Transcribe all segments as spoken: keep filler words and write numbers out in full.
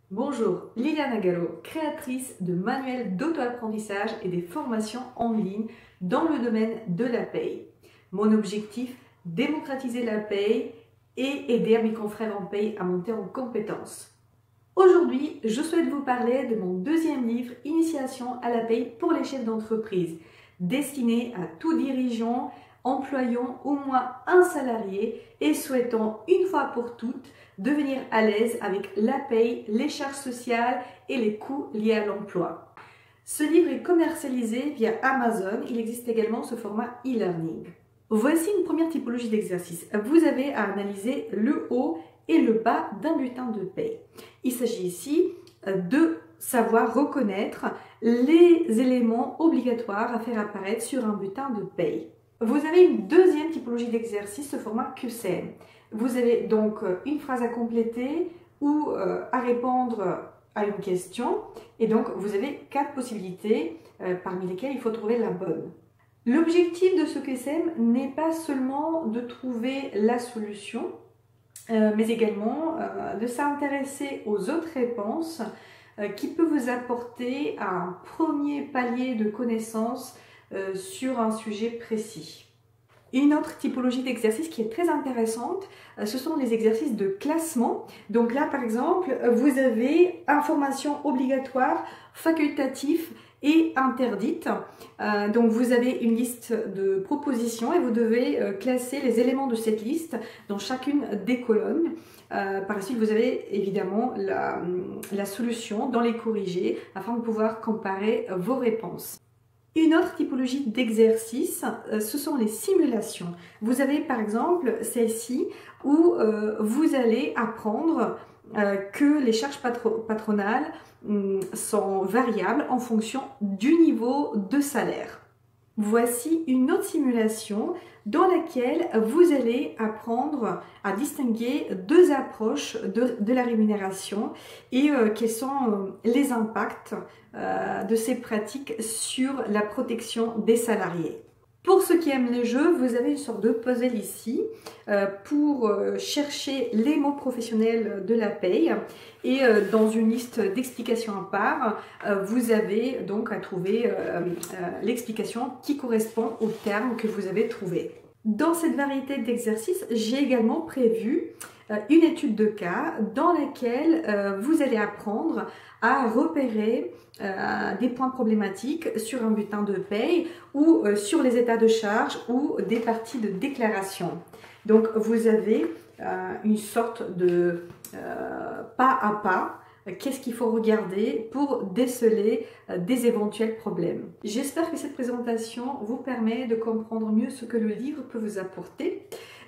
Bonjour, Liliana Gallo, créatrice de manuels d'auto-apprentissage et des formations en ligne dans le domaine de la paye. Mon objectif, démocratiser la paye et aider à mes confrères en paye à monter en compétences. Aujourd'hui, je souhaite vous parler de mon deuxième livre, Initiation à la paye pour les chefs d'entreprise, destiné à tout dirigeant, employant au moins un salarié et souhaitant une fois pour toutes devenir à l'aise avec la paye, les charges sociales et les coûts liés à l'emploi. Ce livre est commercialisé via Amazon. Il existe également sous format e-learning. Voici une première typologie d'exercice. Vous avez à analyser le haut et le bas d'un bulletin de paye. Il s'agit ici de savoir reconnaître les éléments obligatoires à faire apparaître sur un bulletin de paye. Vous avez une deuxième typologie d'exercice, ce format Q C M. Vous avez donc une phrase à compléter ou euh, à répondre à une question. Et donc, vous avez quatre possibilités euh, parmi lesquelles il faut trouver la bonne. L'objectif de ce Q C M n'est pas seulement de trouver la solution, euh, mais également euh, de s'intéresser aux autres réponses euh, qui peuvent vous apporter un premier palier de connaissances euh, sur un sujet précis. Une autre typologie d'exercice qui est très intéressante, ce sont les exercices de classement. Donc là, par exemple, vous avez informations obligatoires, facultatives et interdites. Euh, donc vous avez une liste de propositions et vous devez euh, classer les éléments de cette liste dans chacune des colonnes. Euh, par la suite, vous avez évidemment la, la solution dans les corrigés afin de pouvoir comparer vos réponses. Une autre typologie d'exercice, euh, ce sont les simulations. Vous avez par exemple celle-ci où euh, vous allez apprendre euh, que les charges patro patronales hum, sont variables en fonction du niveau de salaire. Voici une autre simulation dans laquelle vous allez apprendre à distinguer deux approches de, de la rémunération et euh, quels sont euh, les impacts euh, de ces pratiques sur la protection des salariés. Pour ceux qui aiment les jeux, vous avez une sorte de puzzle ici euh, pour euh, chercher les mots professionnels de la paye et euh, dans une liste d'explications à part, euh, vous avez donc à trouver euh, euh, l'explication qui correspond au terme que vous avez trouvé. Dans cette variété d'exercices, j'ai également prévu euh, une étude de cas dans laquelle euh, vous allez apprendre à repérer euh, des points problématiques sur un bulletin de paye ou euh, sur les états de charge ou des parties de déclaration. Donc vous avez euh, une sorte de euh, pas à pas. Qu'est-ce qu'il faut regarder pour déceler des éventuels problèmes. J'espère que cette présentation vous permet de comprendre mieux ce que le livre peut vous apporter.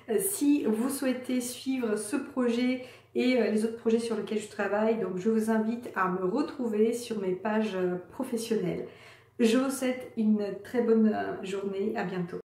Si vous souhaitez suivre ce projet et les autres projets sur lesquels je travaille, donc je vous invite à me retrouver sur mes pages professionnelles. Je vous souhaite une très bonne journée, à bientôt.